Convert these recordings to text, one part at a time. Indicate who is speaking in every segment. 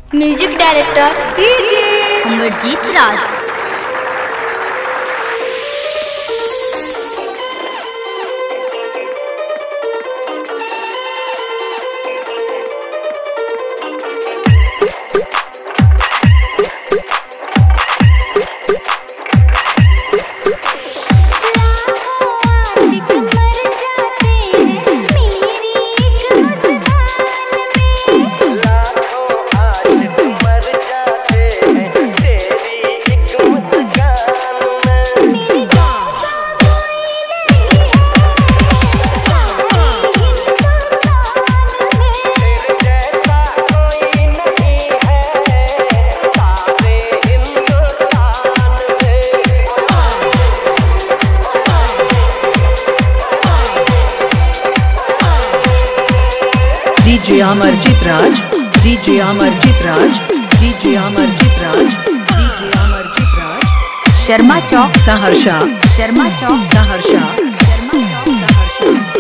Speaker 1: Music director DJ Amarjeet Raj.
Speaker 2: DJ Amarjeet Raj, DJ Amarjeet Raj, DJ Amarjeet Raj, DJ Amarjeet Raj.
Speaker 3: Sharma Chowk
Speaker 2: Saharsa,
Speaker 3: Sharma Chowk
Speaker 2: Saharsa,
Speaker 3: Sharma Chowk
Speaker 2: Saharsa.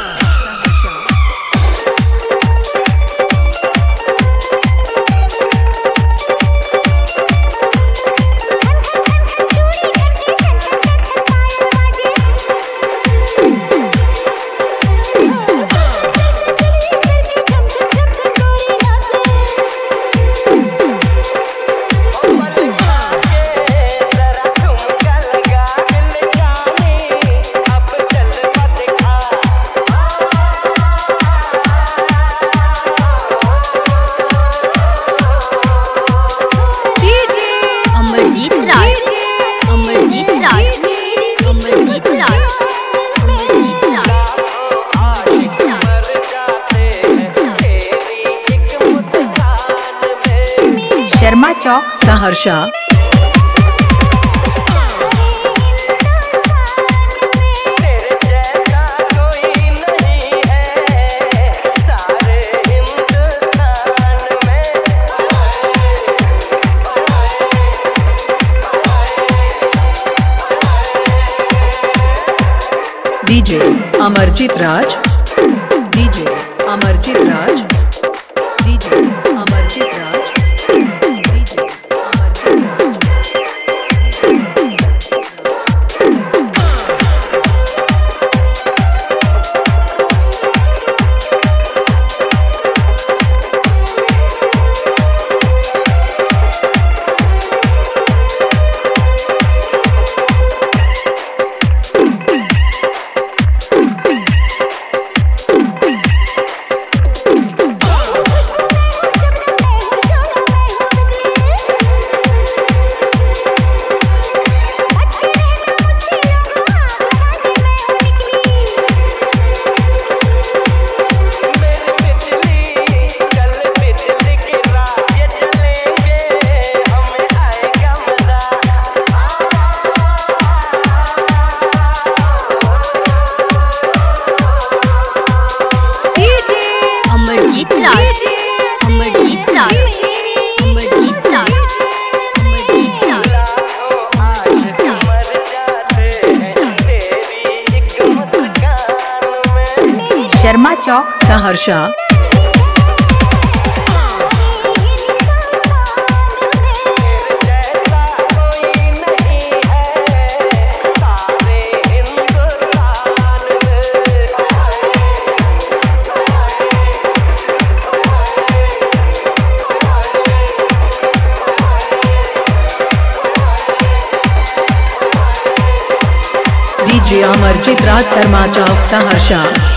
Speaker 3: Sharma Chowk
Speaker 2: Saharsa. DJ Amarjeet Raj, DJ Amarjeet Raj, DJ Amarjeet Raj, DJ Amarjeet Raj.
Speaker 3: Sharma Chowk
Speaker 2: Saharsa. DJ Amarjeet Raj, Sharma Chowk Saharsa.